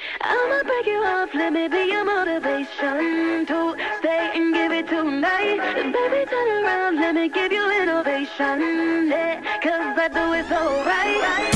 I'ma break you off, let me be your motivation to stay and give it tonight. Baby, turn around, let me give you innovation. Yeah, 'cause I do it so right.